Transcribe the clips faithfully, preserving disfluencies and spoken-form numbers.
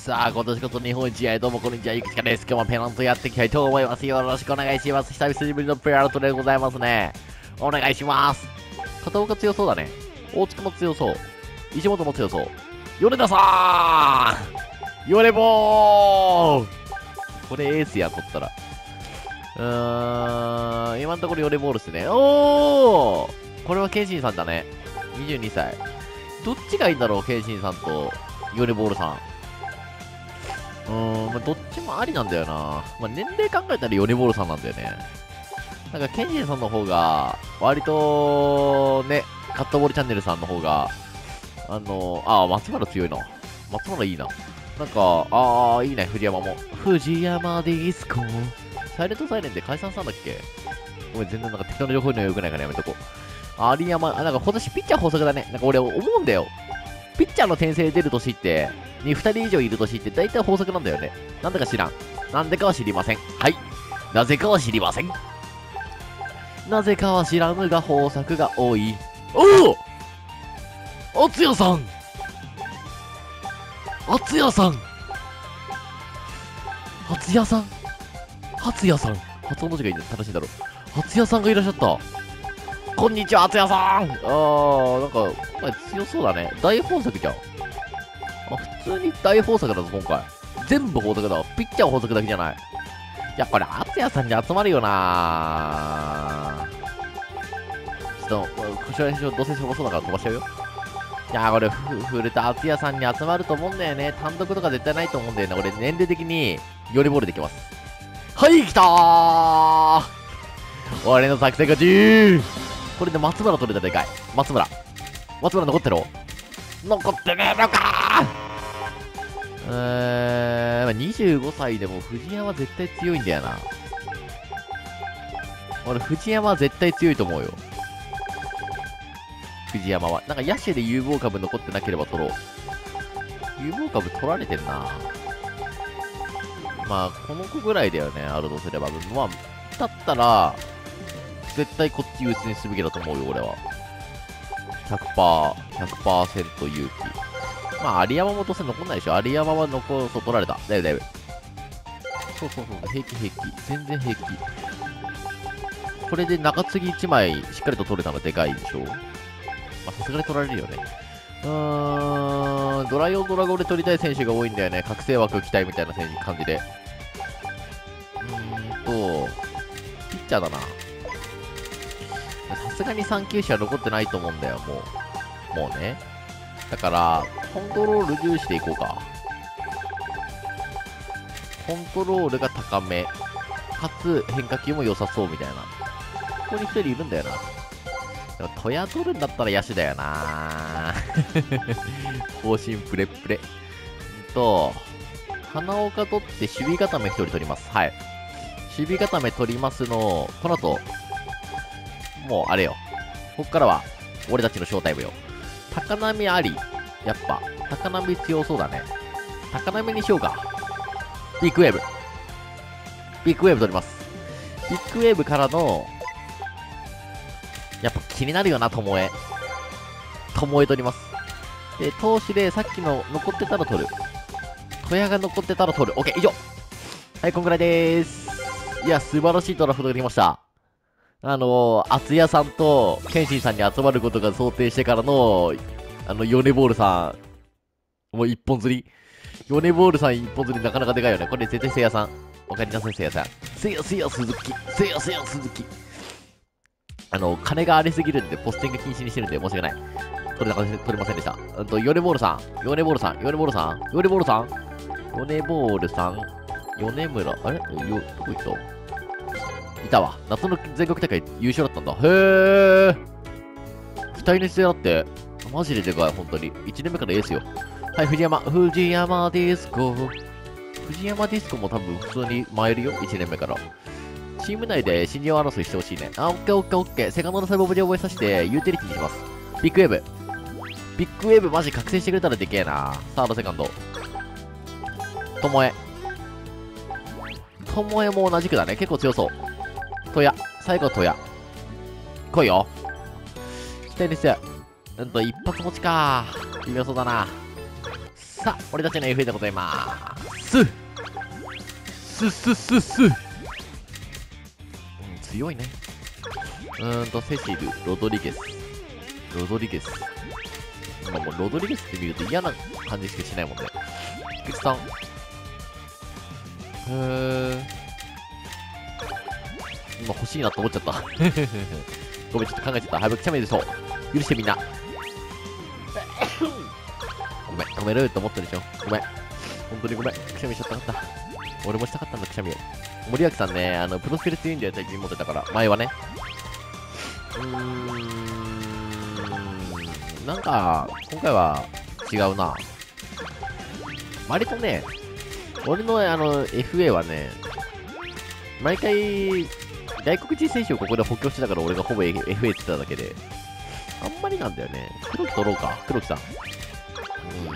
さあ、今年こそ日本一へ、どうもこんにちは、ゆきちかです。今日もペナントやっていきたいと思います。よろしくお願いします。久しぶりのペナントでございますね。お願いします。片岡強そうだね。大塚も強そう。石本も強そう。米田さーんヨネボーこれエースや、取ったら。うーん、今のところヨネボールっすね。おーこれはケンシンさんだね。にじゅうにさい。どっちがいいんだろう、ケンシンさんとヨネボールさん。うーん、まあ、どっちもありなんだよな。まあ、年齢考えたらヨネボールさんなんだよね。なんか、ケンジンさんの方が、割と、ね、カットボールチャンネルさんの方が、あのー、ああ、松原強いな。松原いいな。なんか、ああ、いいね、藤山も。藤山ディスコ。サイレントサイレンで解散したんだっけ？ごめん、全然なんか適当な情報には良くないからやめとこう。有山、あ、なんか今年ピッチャー豊作だね。なんか俺思うんだよ。ピッチャーの転生出る年って、にふたり以上いる年って大体豊作なんだよね。なんでか知らん。なんでかは知りません。はい。なぜかは知りません。なぜかは知らぬが豊作が多い。おおあつやさんあつやさん初屋さん初屋さん発音の字がいいんだ。正しいんだろう。初屋さんがいらっしゃった。こんにちは、初屋さん。あー、なんか、今回強そうだね。大豊作じゃん。あ、普通に大豊作だぞ、今回。全部豊作だわ。ピッチャー豊作だけじゃない。いや、これ、厚谷さんに集まるよなちょっと、こちらにしよう。どうせしょぼそうだから飛ばしちゃうよ。いやー、これ、ふ古田厚谷さんに集まると思うんだよね。単独とか絶対ないと思うんだよね。俺、年齢的に、よりボールできます。はい、来たー俺の作戦勝ちこれで松村取れたらでかい。松村。松村残ってろ残ってねえのかーえー、まあ、にじゅうごさいでも藤山は絶対強いんだよな。俺、藤山は絶対強いと思うよ。藤山は。なんか野手で有望株残ってなければ取ろう。有望株取られてんな。まあ、この子ぐらいだよね、あるとすれば。まあ、だったら、絶対こっち優先すべきだと思うよ、俺は。ひゃくパーセント、ひゃくパーセント 勇気。まあ、有山もどうせ残んないでしょ。有山は残、そう、取られた。だいぶだいぶ。そうそうそう、平気平気。全然平気。これで中継ぎいちまいしっかりと取れたのでかいでしょ。まあ、さすがに取られるよね。うーん、ドライオンドラゴンで取りたい選手が多いんだよね。覚醒枠期待みたいな選手感じで。うーんと、ピッチャーだな。さすがにさん球種は残ってないと思うんだよ、もう。もうね。だから、コントロール重視でいこうか。コントロールが高め。かつ、変化球も良さそうみたいな。ここにひとりいるんだよな。でも、トヤ取るんだったら野手だよな方針プレップレ。んと、花岡取って守備固めひとり取ります。はい。守備固め取りますの、この後、もうあれよ。こっからは、俺たちのショータイムよ。高波あり。やっぱ、高波強そうだね。高波にしようか。ビッグウェーブ。ビッグウェーブ取ります。ビッグウェーブからの、やっぱ気になるよな、ともえ。ともえ取ります。で、投手でさっきの残ってたら取る。小屋が残ってたら取る。オッケー、以上。はい、こんぐらいでーす。いや、素晴らしいドラフトができました。あのー、厚谷さんと、ケンシンさんに集まることが想定してからの、あの、ヨネボールさん、もう一本釣り。ヨネボールさん一本釣りなかなかでかいよね。これ絶対せいやさん。わかりなさい、せいやさん。せいやせいや鈴木。せいやせいや鈴木。あの、金が荒れすぎるんで、ポスティング禁止にしてるんで、申し訳ない。取れなか取れませんでした。うんと、ヨネボールさん。ヨネボールさん。ヨネボールさん。ヨネボールさん。ヨネボールさん。米村。あれよ、どこ行ったいたわ。夏の全国大会優勝だったんだ。へー。二人の姿勢だって。マジででかい、本当に。一年目からエースよ。はい、藤山。藤山ディスコ。藤山ディスコも多分普通に参るよ。一年目から。チーム内で新人王争いしてほしいね。あ、オッケーオッケーオッケー。セカンドの細胞無事覚えさせて、ユーティリティにします。ビッグウェーブ。ビッグウェーブマジ覚醒してくれたらでけえな。サード、セカンド。ともえ。ともえも同じくだね。結構強そう。トヤ。最後はトヤ。来いよ。期待です。うんと、一発持ちか。微妙そうだな。 さあ、俺たちの エフエー でございまーす。すすすす。うん、強いね。うーんと、セシル、ロドリゲス。ロドリゲス。まあもうロドリゲスって見ると嫌な感じしかしないもんね。菊池さん。へー。今欲しいなと思っちゃった。ごめん、ちょっと考えちゃった。早くくしゃみでそう。許してみんな。ごめん、止めると思ったでしょ。ごめん。本当にごめん。くしゃみしちゃったかった。俺もしたかったんだ、くしゃみを。森脇さんね、あの、プロスペル強いんだよ、最近持ってたから。前はね。うーん。なんか、今回は違うな。割とね、俺のあの、エフエー はね、毎回、外国人選手をここで補強してたから俺がほぼ エフエー って言ってただけで、あんまりなんだよね。黒木取ろうか。黒木さん。うん。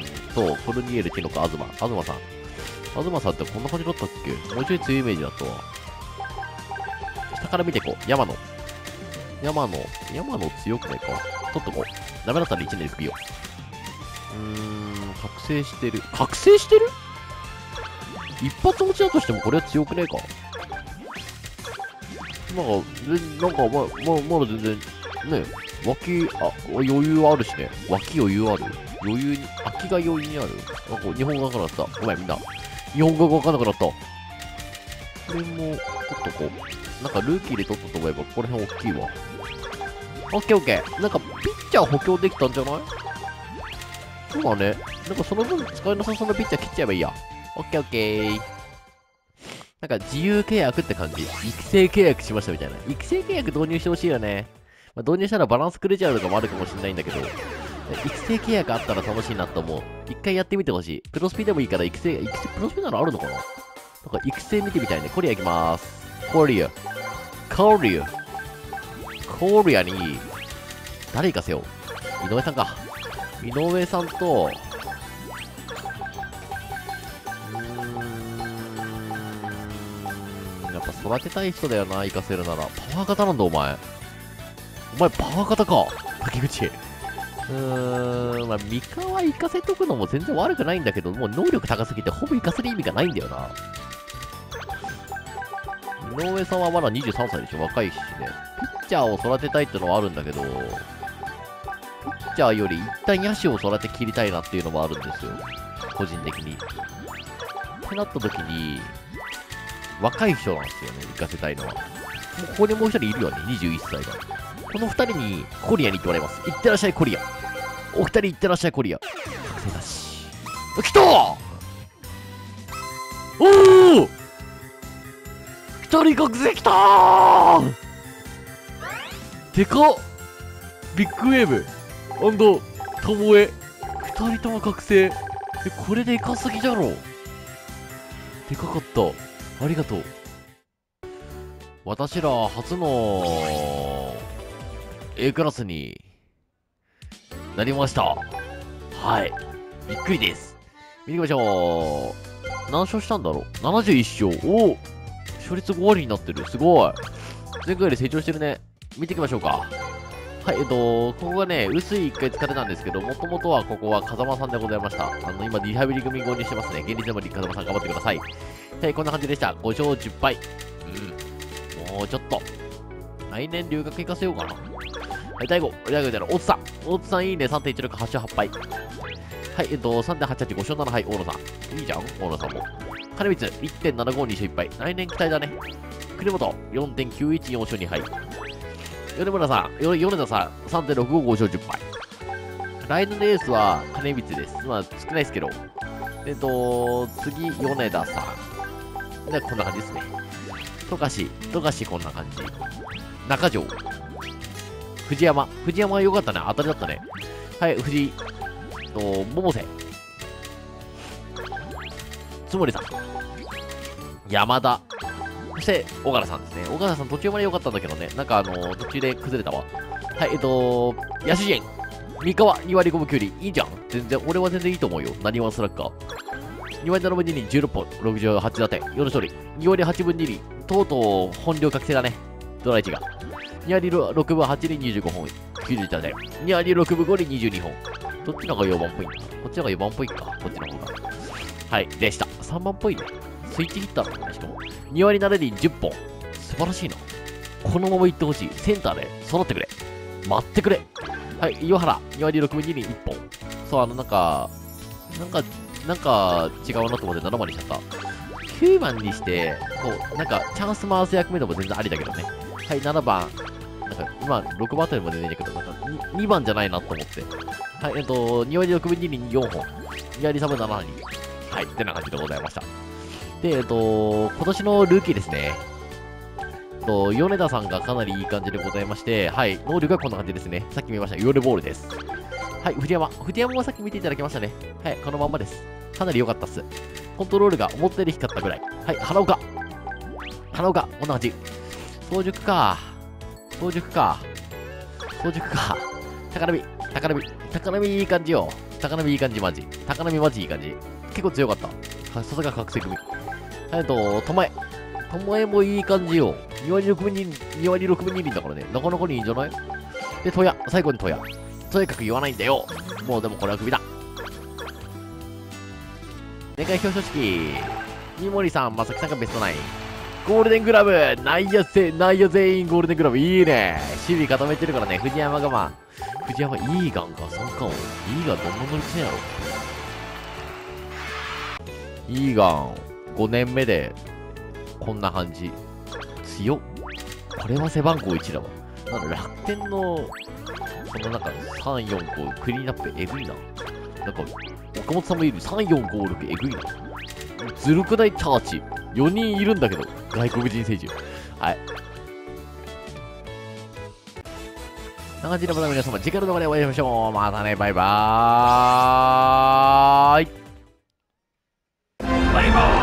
そう、コルニエル、キノコ、アズマ。アズマさん。アズマさんってこんな感じだったっけ？もうちょい強いイメージだったわ。下から見ていこう。山野。山野。山野強くないか。取っとこう。ダメだったらいちねんで首を。うーん、覚醒してる。覚醒してる？一発持ちだとしてもこれは強くねえか。なんか、なんか、ま、ま、まだ全然、ね、脇、あ、余裕あるしね。脇余裕ある。余裕に、空きが余裕にある。なんか、日本語わからなかった。ごめん、みんな。日本語がわからなくなった。これも、取っとこう。なんか、ルーキーで取ったと思えば、この辺大きいわ。オッケーオッケー。なんか、ピッチャー補強できたんじゃない？そうだね。なんか、その分、使いなさそうなピッチャー切っちゃえばいいや。オッケーオッケー。なんか自由契約って感じ。育成契約しましたみたいな。育成契約導入してほしいよね。まあ、導入したらバランスくれちゃうとかもあるかもしれないんだけど、育成契約あったら楽しいなと思う。一回やってみてほしい。プロスピでもいいから育成、育成、プロスピならあるのかな？なんか育成見てみたいね。コリア行きまーす。コリア。コリア。コリアに、誰行かせよう。井上さんか。井上さんと、やっぱ育てたい人だよな、行かせるなら。パワー型なんだ、お前。お前、パワー型か。竹口。うーん、まあ、三河行かせとくのも全然悪くないんだけど、もう能力高すぎて、ほぼ行かせる意味がないんだよな。井上さんはまだにじゅうさんさいでしょ、若いしね。ピッチャーを育てたいってのはあるんだけど、ピッチャーより一旦野手を育て切りたいなっていうのもあるんですよ。個人的に。ってなった時に、若い人なんですよね、行かせたいのは。もうここにもう一人いるよね、にじゅういっさいが。この二人にコリアに行ってもらいます。行ってらっしゃい、コリア。お二人行ってらっしゃい、コリア。覚醒だし。来たー！おー！二人覚醒来たー！でかっ！ビッグウェーブアンドトモエ。二人とも覚醒。え、これでいかすぎじゃろ。でかかった。ありがとう。私ら初の A クラスになりました。はい。びっくりです。見てみましょう。何勝したんだろう ?ななじゅういち 勝。おお勝率ご割になってる。すごい。前回より成長してるね。見ていきましょうか。はい、えっと、ここがね、薄いいっかい疲れたんですけど、もともとはここは風間さんでございました。あの、今、リハビリ組合にしてますね。現実でも風間さん頑張ってください。はい、こんな感じでした。ご勝じゅっ敗。うん。もうちょっと。来年留学行かせようかな。はい、だいご。だいごである、大津さん。大津さんいいね。さんてんいちろく、はち勝はち敗。はい、えっと、さんてんはちはち、ご勝なな敗。大野さん。いいじゃん、大野さんも。金光、いってんななご、に勝いっ敗。来年期待だね。国本、よんてんきゅういち、よん勝に敗。米村さん、よ米田さん、さんてんろくご、ご勝じゅっ敗。来年のエースは金光です。まあ、少ないですけど。えっと、次、米田さん。で、こんな感じですね。富樫、富樫こんな感じ。中条。藤山。藤山は良かったね。当たりだったね。はい、藤井。と、百瀬。つもりさん。山田。そして、小柄さんですね。小柄さん途中まで良かったんだけどね。なんかあのー、途中で崩れたわ。はい、えっと、野手陣。三河、に割ごぶきゅうり。いいじゃん。全然、俺は全然いいと思うよ。何ワンスラッガー。に割ななぶに厘、じゅうろっぽん、ろくじゅうはち打点、よん勝利。に割はちぶに厘、とうとう本領覚醒だね。ドラいちが。に割ろくぶはち厘、にじゅうごほん、きゅうじゅう打点。に割ろくぶご厘、にじゅうにほん。 どっちの方がよんばんっぽいんだ？こっちの方がよんばんっぽいか。こっちの方が。はい、でした。さんばんっぽいね。スイッチヒッターだね、しかも。に割なれりじゅっぽん。素晴らしいな。このまま行ってほしい。センターで揃ってくれ。待ってくれ。はい、岩原。に割ろくぶにりいっぽん。そう、あの、なんか、なんか、なんか違うなと思ってななばんにしちゃった。きゅうばんにして、こう、なんか、チャンス回す役目でも全然ありだけどね。はい、ななばん。なんか、今、ろくばんあたりも出てんだけど、なんかに、にばんじゃないなと思って。はい、えっと、に割ろくぶにりによんほん。に割さんぶななに。はい、ってな感じでございました。で、えっと、今年のルーキーですね。えっと、米田さんがかなりいい感じでございまして、はい、能力がこんな感じですね。さっき見ました、ヨレボールです。はい、藤山。藤山もさっき見ていただきましたね。はい、このまんまです。かなり良かったっす。コントロールが思ったより低かったぐらい。はい、花岡。花岡、こんな感じ。早熟か。早熟か。早熟か。高波、高波、高波いい感じよ。高波いい感じ、マジ。高波マジいい感じ。結構強かった。さすが覚醒組。えっと、ともえ。ともえもいい感じよ。に割ろくぶに、に割ろくぶにりんだからね。なかなかにいいんじゃない？で、とや。最後にとや。とにかく言わないんだよ。もうでもこれはクビだ。年間表彰式。三森さん、まさきさんがベストナイン。ゴールデングラブ。内野せ、内野全員ゴールデングラブ。いいね。守備固めてるからね。藤山がまあ。藤山いいガンか、さんかんを。いいガン、どんな乗り継やろ。いいガン。ごねんめで、こんな感じ。強っ。これは背番号いちだわ。なんだ、楽天の、その中のさん、よん、ご、クリーンアップえぐいな。なんか、岡本さんもいるさん、よん、ご、ろくえぐいな。ずるくないチャーチ。よにんいるんだけど、外国人選手。はい。こんな感じでまた皆様、次回の動画でお会いしましょう。またね、バイバーイ。バイバーイ。